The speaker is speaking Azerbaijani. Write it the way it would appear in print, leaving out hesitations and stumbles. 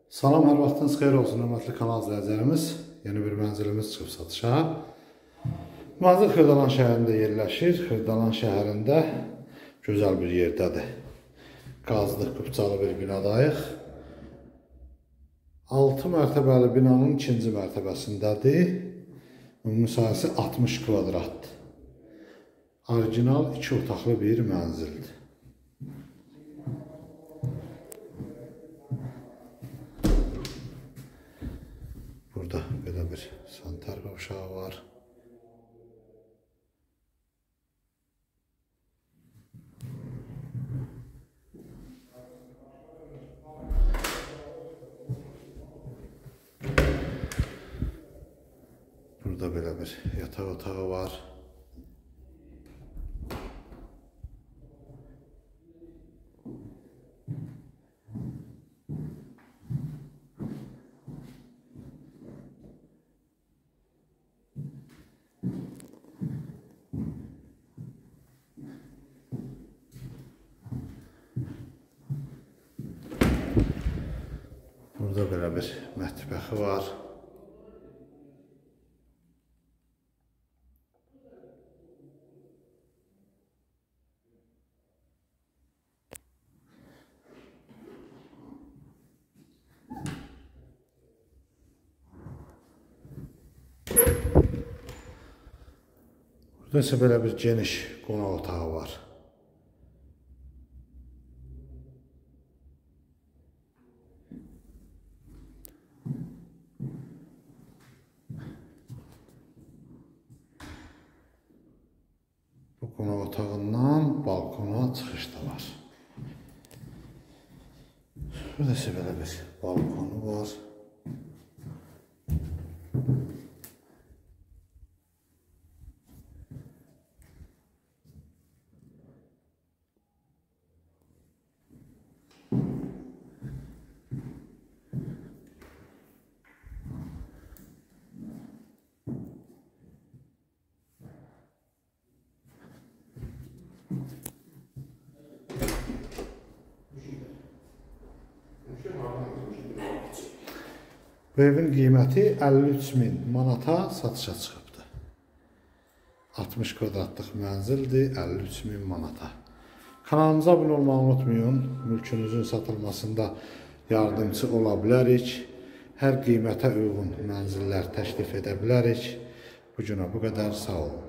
Salam, hər vaxtınız xeyir olsun, hörmətli kanal izləyicilərimiz. Yeni bir mənzilimiz çıxıb satışa. Mənzil Xırdalan şəhərində yerləşir. Xırdalan şəhərində gözəl bir yerdədir. Qazlı, qıpçalı bir binadayıq. 6 mərtəbəli binanın 2-ci mərtəbəsindədir. Ümumi sahəsi 60 kvadratdır. Orijinal 2 otaqlı bir mənzildir. Burada belə bir sanitar qovşağı var. Burada belə bir yataq otağı var. Burada belə bir mətbəxi var. Burada isə belə bir geniş qonaq otağı var. Bu qonaq otağından balkona çıxış da var. Burada isə belə bir balkonu var. Bu evin qiyməti 53.000 manata satışa çıxıbdır. 60 kvadratlıq mənzildir, 53.000 manata. Kanalımıza abunə olmağı unutmayın. Mülkünüzün satılmasında yardımcı ola bilərik. Hər qiymətə uyğun mənzillər təklif edə bilərik. Bu günə bu qədər, sağ olun.